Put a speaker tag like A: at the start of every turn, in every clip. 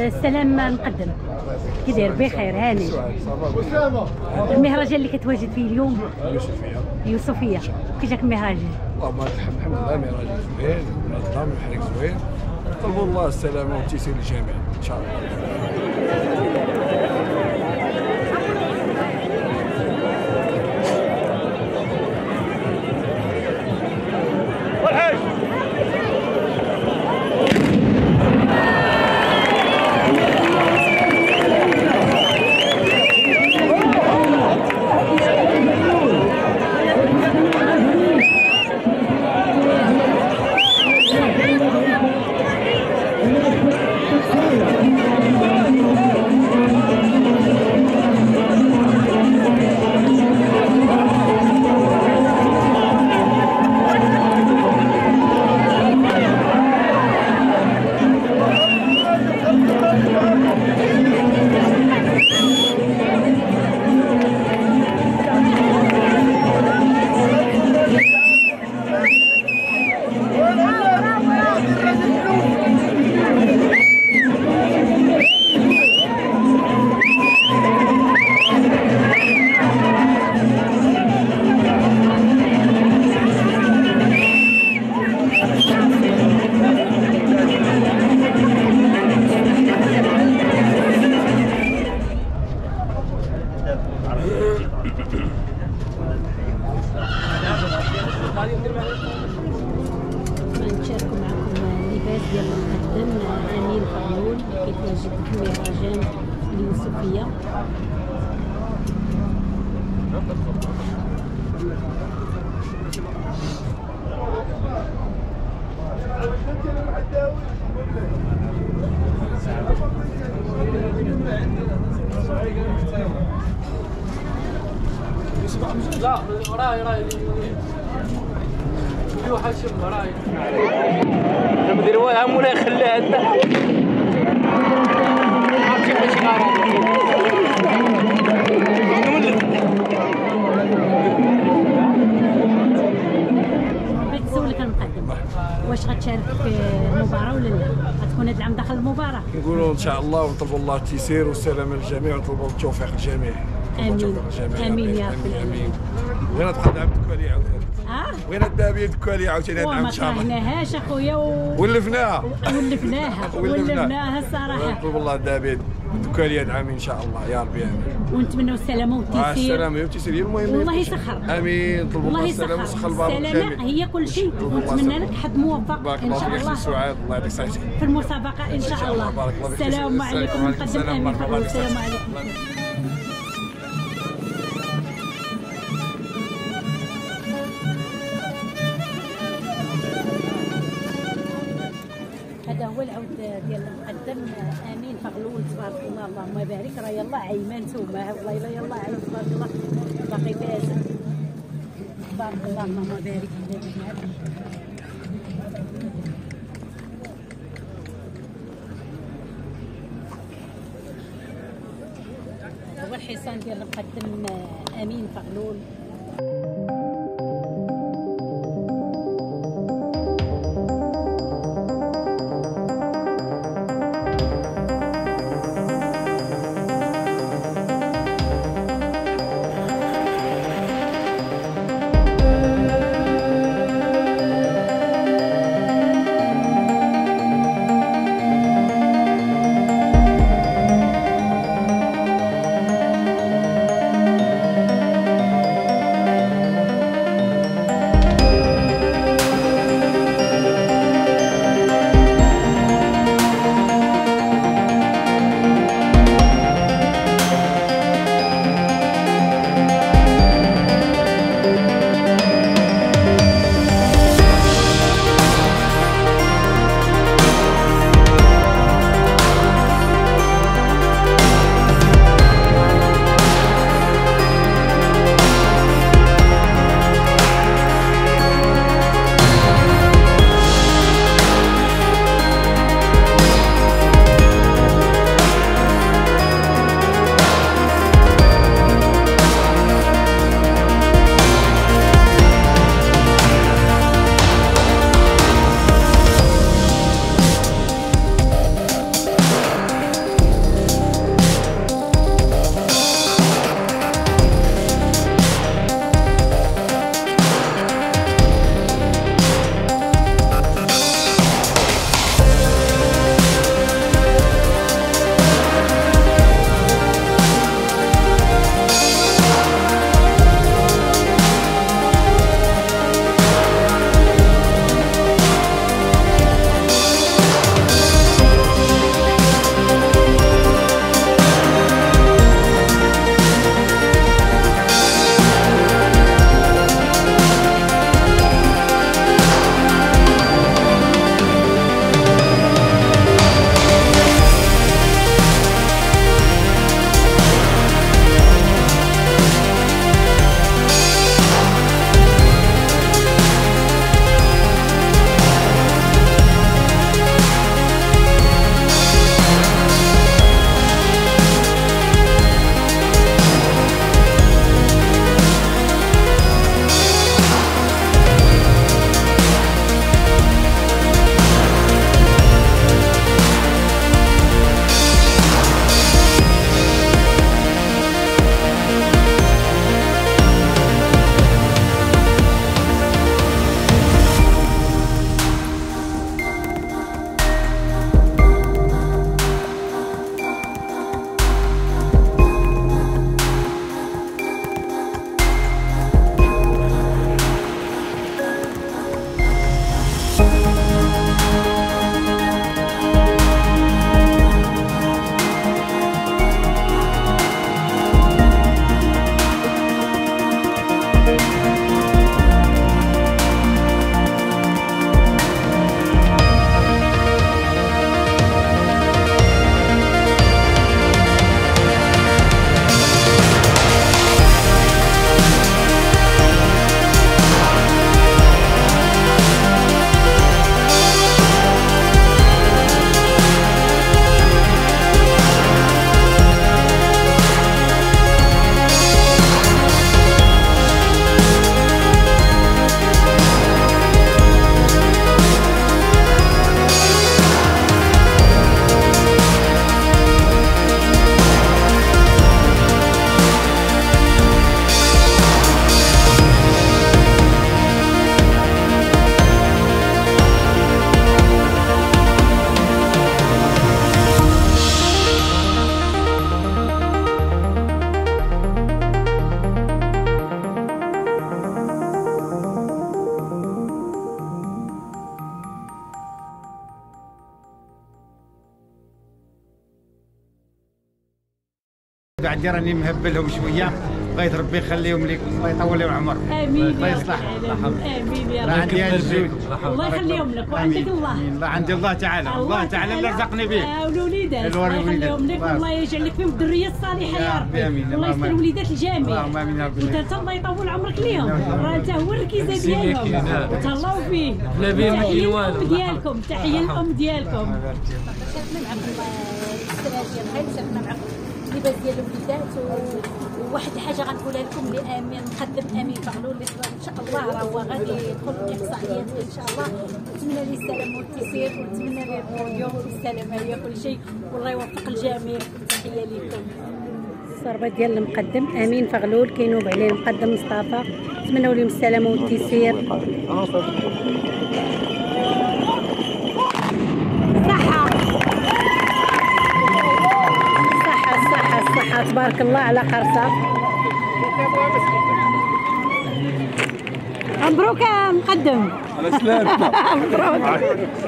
A: السلام نقدم. كي داير؟ بخير هاني. المهرجان اللي كتواجد فيه اليوم يوسفيه، كي جاك المهرجان؟
B: اللهم الحمد لله، مهرجان زوين منظم محرك زوين، نطلبوا الله السلامه والتيسير للجميع ان شاء الله.
A: نشاركوا معكم اللباس ديال المقدم امين فغلول اللي كيتواجد في المهرجان اليوسفيه.
C: لا وراي في واحد شم وراي ندير واه مولاي خليها عندنا عرفتي باش
A: بغيت نسولك المقدم، واش غتشارك في المباراه ولا لا؟ غتكون هذا العام داخل المباراه؟
B: نقولوا ان شاء الله ونطلبوا الله التيسير والسلامه للجميع ونطلبوا التوفيق للجميع.
A: امين امين يا رب العالمين.
B: وين تبقى العام الدكالي عاوتاني؟ وين الدابيه الدكالي عاوتاني هذا العام ان شاء الله؟
A: ما كرهناهاش اخويا
B: ولفناها
A: الصراحه.
B: نطلب الله الدابيه الدكالي هذا العام ان شاء الله يا ربي امين.
A: ونتمنوا السلامه والتيسير.
B: السلامه والتيسير هي المهم.
A: والله يسخر.
B: امين. نطلبوا الله السلامه وسخر البارك
A: السلامه هي كل شيء، ونتمنى لك حظ موفق ان شاء الله
B: سعاد. الله يعطيك صحتك
A: في المسابقه ان شاء الله. السلام عليكم. نقدم امين فغلول. السلام عليكم. هذا هو العود ديال المقدم امين فغلول. تبارك الله اللهم بارك. راه يلاه عيمان نتوما والله الا يلاه عيمان تبارك الله باقي بازل. تبارك الله اللهم بارك. هو الحصان ديال المقدم امين فغلول.
D: وقاعد راني مهبلهم شويه، بغيت ربي يخليهم لك، الله يطول لهم عمرك.
A: امين
D: الله
A: يا
D: يصلح.
A: رب امين يا
D: راه
A: رب.
D: عندي هاد الزوج،
A: الله يخليهم لك وعندك الله.
D: الله عند الله تعالى، الله تعالى اللي رزقني به.
A: والوليدات الله يخليهم لك والله يجعل لك فيهم الذريه الصالحه يا ربي. الله يستر الوليدات الجميع.
D: اللهم امين يا رب.
A: وانت الله يطول عمرك ليهم، راه انت هو الركيزه ديالهم وتهلاو فيه.
C: لا بين ما كاين والو.
A: الام ديالكم، تحيه الام ديالكم.
E: شاركنا معكم السنه ديال الخير، شاركنا معكم اللباس ديال الوليدات، وواحد الحاجه غنقولها لكم اللي امين مقدم امين فغلول اللي ان شاء الله راه هو غادي يدخل الاقصائيات ان شاء الله. نتمنى ليه السلامه والتيسير، ونتمنى ليه البوديوم والسلامه هي كل شيء، والله يوفق الجميع. تحيه لكم.
A: الصربه ديال المقدم امين فغلول كينوب عليه المقدم مصطفى، نتمنوا لهم السلامه والتيسير. صحة تبارك الله على قرصة. مبروك يا مقدم.
B: على سلامتك.
A: مبروك.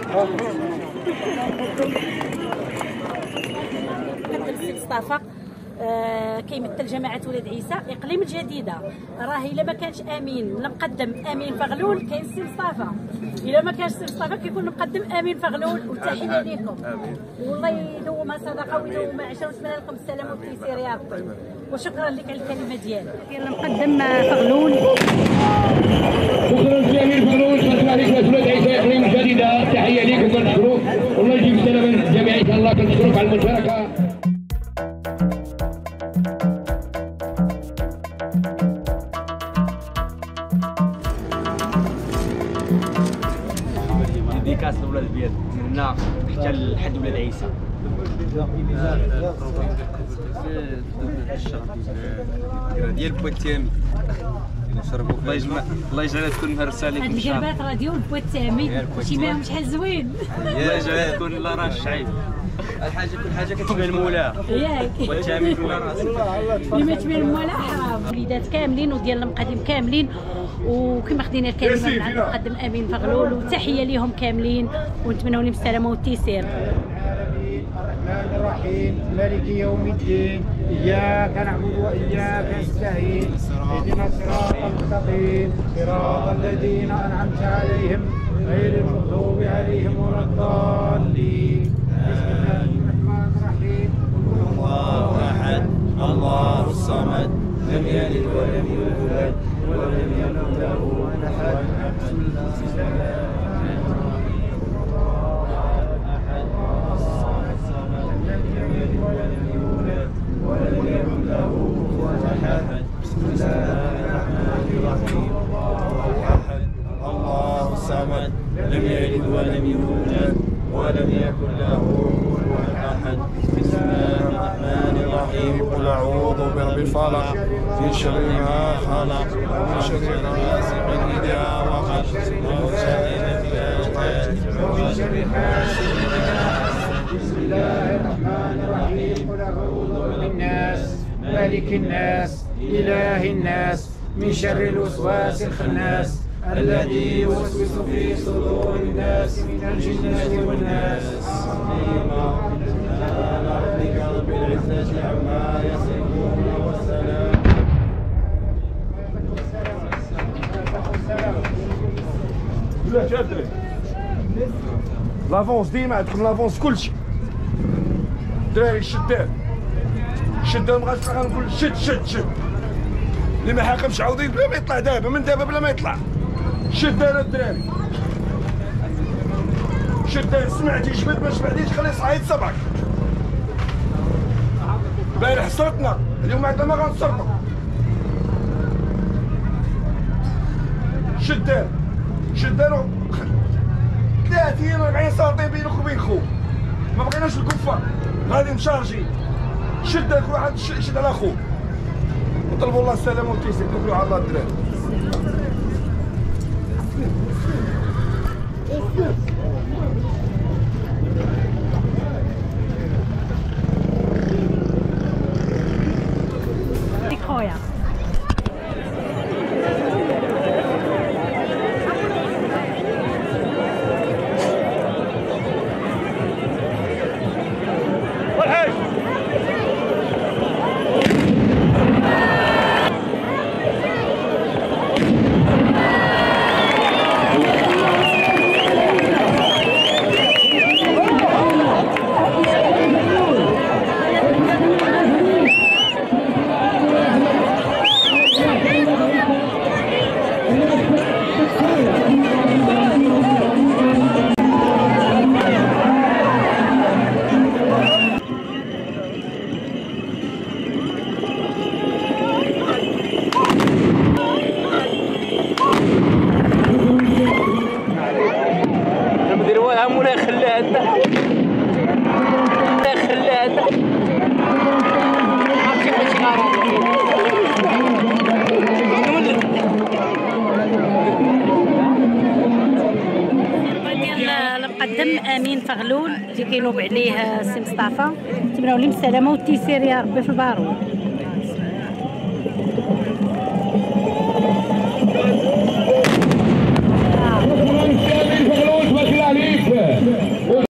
E: مصطفى كيمثل جماعه ولاد عيسى اقليم الجديده. راه الا ما كانش امين المقدم امين فغلول كاين السي مصطفى، الا ما كانش السي مصطفى كيكون المقدم امين فغلول. وتحيه ليكم والله يدومها صدقه ويدومها عشره، ونتمنى لكم السلامه والتيسير يا ربي. وشكرا لك على الكلمه ديالك.
A: ديال المقدم فغلول.
F: شكرا لامين فغلول، شكرا لك ولاد عيسى اقليم الجديده، تحيه ليكم كنشكروك والله يجيب السلامه للجميع ان شاء الله. كنشكروك على المشاركه.
C: ديكاس لولاد البيض من هنا حتى لحد ولاد عيسى.
G: ديال بوتيامي الله يجعلها تكون مهرسه لك
A: هاد
G: ان شاء الله.
A: القربات راه ديال بوتامي شي ماهم شحال زوين.
G: الله يجعلها تكون لا راه الشعيب. الحاجه كل حاجه كتبان مولاها.
A: ياك
G: بوتيامي تكون راسك.
A: اللي ما تبان مولا حرام. وليدات كاملين وديال المقدم كاملين، وكما خدينا الكلمه من عند المقدم امين فغلول، وتحيه ليهم كاملين، ونتمنوا لهم السلامه والتيسير.
D: الرحمن الرحيم مالك يوم الدين، إياك نعبد وإياك نستعين، اهدنا الصراط المستقيم صراط الذين أنعمت عليهم غير المغضوب عليهم ولا الضالين. بسم الله الرحمن الرحيم.
H: الله أحد الله الصمد لم يلد ولم يولد ولم يكن له أحد. الله الصمد لم يلد ولم يولد ولم يكن له أحد. بسم الله الرحمن الرحيم.
B: قل أعوذ برب الفلق من شر ما خلق ومن شر غاسق إذا وقب ومن شر
D: ومن شر حاسد إذا حسد. بسم الله الرحمن الرحيم. قل أعوذ برب الناس مالك الناس إله الناس من شر الوسواس الخناس الذي يوسوس في صدور الناس من الجنة والناس.
H: سبحان ربك رب العزة عما يصفون والسلام.
B: لافونس ديما عندكم لافونس كلشي. الدراري الشداد شدهم غنقول شد شد شد. اللي ما حاكمش عاوضين بلا ما يطلع دابا، من دابا بلا ما يطلع. شد انا الدراري شد. سمعتي جبد ما سمعتيش خلي صعيد صبعك. البارح صرتنا اليوم عندنا ما غنصرتو. شدان 30 40 سنتيم بينك وبين خوك، ما بغيناش الكفار غادي مشارجين. شد كل واحد شد على خوك، نطلبوا الله السلامه والتيسير، توكلوا على الله الدراري.
A: خويا
B: والحاج
E: المقدم امين فغلول اللي كينوب عليه سي مصطفى، نتمنوا لهم السلامه والتيسير يا ربي في البارود.